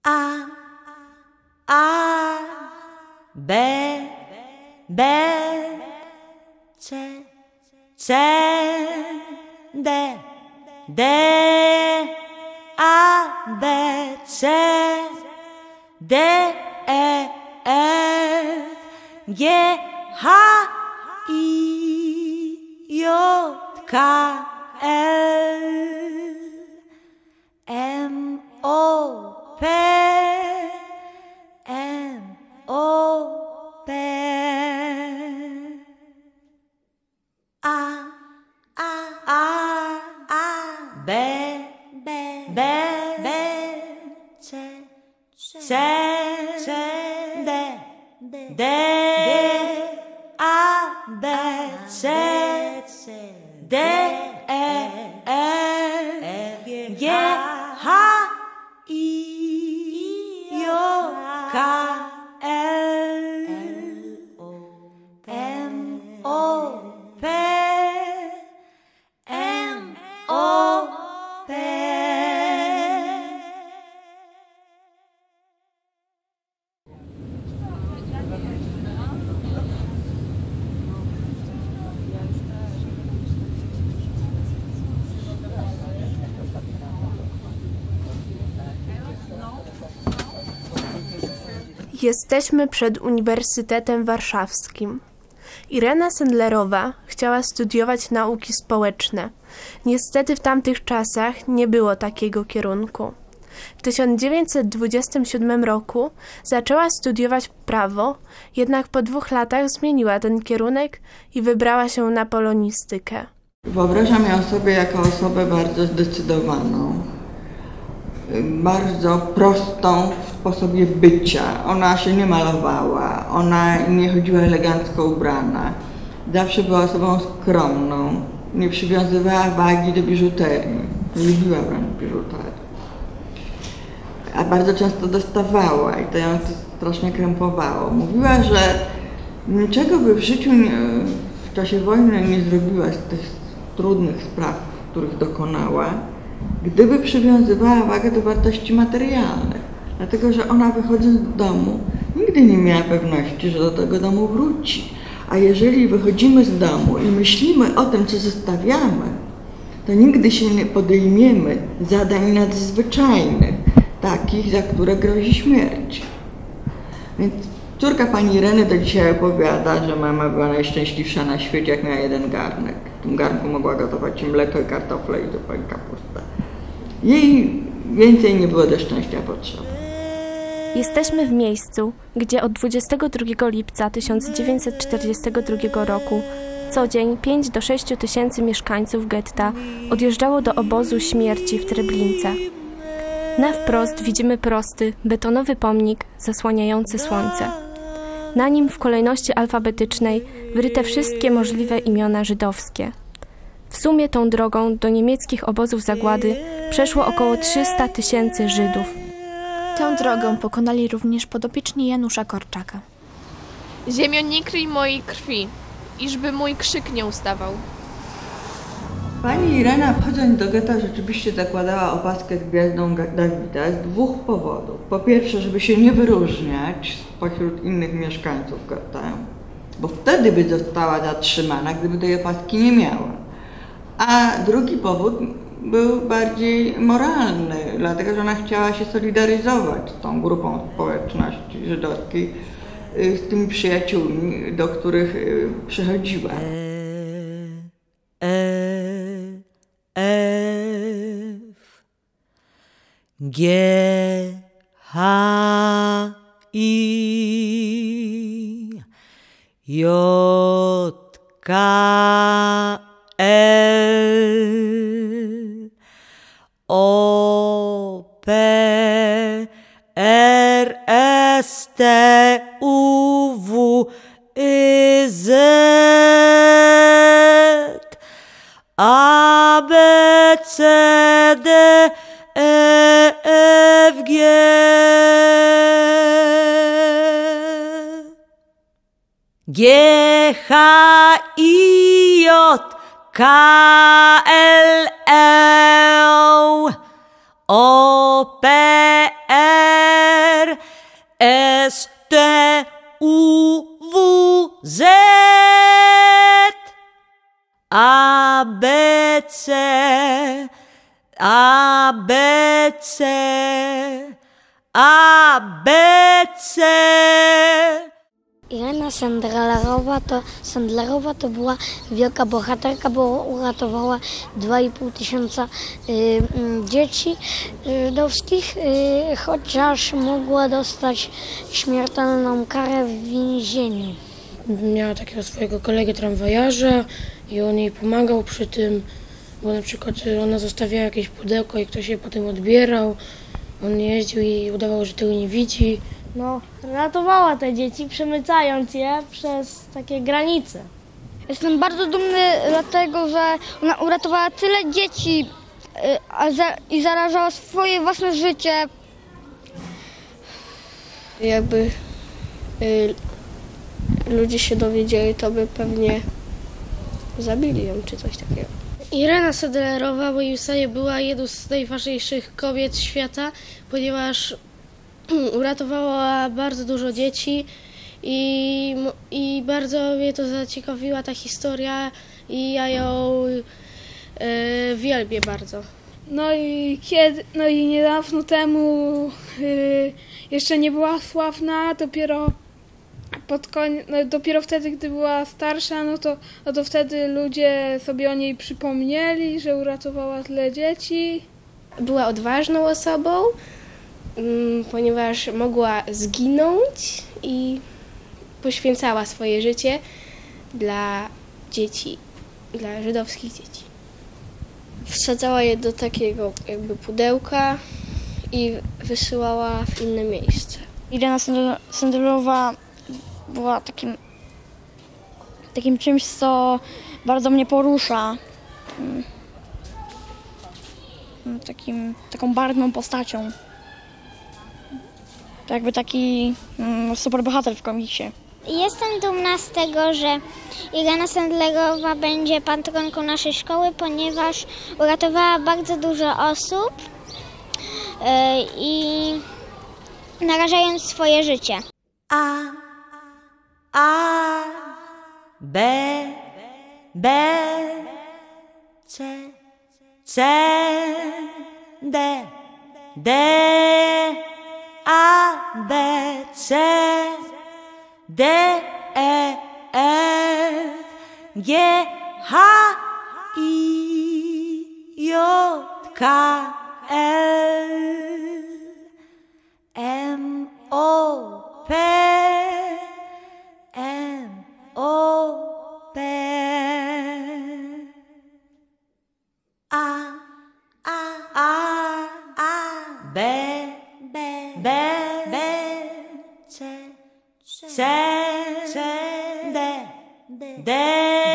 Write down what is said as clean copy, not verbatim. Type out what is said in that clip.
A, B, B, C, C, D, D, A, B, C, D, E, F, G, H, I, J, K, L, M, O, P, M, O, P, A, B, B, B, B, C, C, D, D, A, B, C, D, E, F, G, H, I, J, K, L, M, O, P, M, O, P. Jesteśmy przed Uniwersytetem Warszawskim. Irena Sendlerowa chciała studiować nauki społeczne. Niestety w tamtych czasach nie było takiego kierunku. W 1927 roku zaczęła studiować prawo, jednak po 2 latach zmieniła ten kierunek i wybrała się na polonistykę. Wyobrażam ją sobie jako osobę bardzo zdecydowaną, bardzo prostą w sposobie bycia. Ona się nie malowała, ona nie chodziła elegancko ubrana. Zawsze była osobą skromną, nie przywiązywała wagi do biżuterii, nie lubiła wręcz biżuterii. A bardzo często dostawała i to ją strasznie krępowało. Mówiła, że niczego by w życiu w czasie wojny nie zrobiła z tych trudnych spraw, których dokonała, gdyby przywiązywała wagę do wartości materialnych. Dlatego, że ona wychodząc z domu nigdy nie miała pewności, że do tego domu wróci. A jeżeli wychodzimy z domu i myślimy o tym, co zostawiamy, to nigdy się nie podejmiemy zadań nadzwyczajnych, takich, za które grozi śmierć. Więc córka pani Ireny do dzisiaj opowiada, że mama była najszczęśliwsza na świecie, jak miała 1 garnek. W tym garnku mogła gotować i mleko, i kartofle, i zupę, i kapustę. Jej więcej nie było do szczęścia potrzeba. Jesteśmy w miejscu, gdzie od 22 lipca 1942 roku co dzień 5 do 6 tysięcy mieszkańców getta odjeżdżało do obozu śmierci w Treblince. Na wprost widzimy prosty, betonowy pomnik zasłaniający słońce. Na nim w kolejności alfabetycznej wyryte wszystkie możliwe imiona żydowskie. W sumie tą drogą do niemieckich obozów zagłady przeszło około 300 tysięcy Żydów. Tę drogę pokonali również podopieczni Janusza Korczaka. Ziemio, nie kryj mojej krwi, iżby mój krzyk nie ustawał. Pani Irena, wchodząc do getta, rzeczywiście zakładała opaskę z gwiazdą Dawida z 2 powodów. Po pierwsze, żeby się nie wyróżniać spośród innych mieszkańców getta, bo wtedy by została zatrzymana, gdyby tej opaski nie miała. A drugi powód był bardziej moralny, dlatego że ona chciała się solidaryzować z tą grupą społeczności żydowskiej, z tymi przyjaciółmi, do których przychodziła. F, G, H, I, J, K, L, O, P, R, S, T, U, W, Y, Z, A, B, C, D, E, F, G. G, H, I, J, K, L, L, O, P, S, T, U, W, Z, A, B, C, A, B, C, A, B, C. Irena Sendlerowa to była wielka bohaterka, bo uratowała 2,5 tysiąca dzieci żydowskich, chociaż mogła dostać śmiertelną karę w więzieniu. Miała takiego swojego kolegę tramwajarza i on jej pomagał przy tym, bo na przykład ona zostawiała jakieś pudełko i ktoś je potem odbierał. On jeździł i udawał, że tego nie widzi. No, ratowała te dzieci, przemycając je przez takie granice. Jestem bardzo dumny dlatego, że ona uratowała tyle dzieci i zarażała swoje własne życie. Jakby ludzie się dowiedzieli, to by pewnie zabili ją czy coś takiego. Irena Sendlerowa moim zdaniem była jedną z najważniejszych kobiet świata, ponieważ uratowała bardzo dużo dzieci i bardzo mnie to zaciekawiła ta historia i ja ją wielbię bardzo. No i niedawno temu jeszcze nie była sławna, dopiero wtedy, gdy była starsza, no to wtedy ludzie sobie o niej przypomnieli, że uratowała tyle dzieci. Była odważną osobą, ponieważ mogła zginąć i poświęcała swoje życie dla dzieci, dla żydowskich dzieci. Wsadzała je do takiego jakby pudełka i wysyłała w inne miejsce. Irena Sendlerowa była takim czymś, co bardzo mnie porusza. Taką barwną postacią. To jakby taki superbohater w komiksie. Jestem dumna z tego, że Irena Sendlerowa będzie patronką naszej szkoły, ponieważ uratowała bardzo dużo osób i narażając swoje życie. A, B, C, D, A, B, C, D, E, F, G, H, I, J, K, L, M, O, P, B, C, D,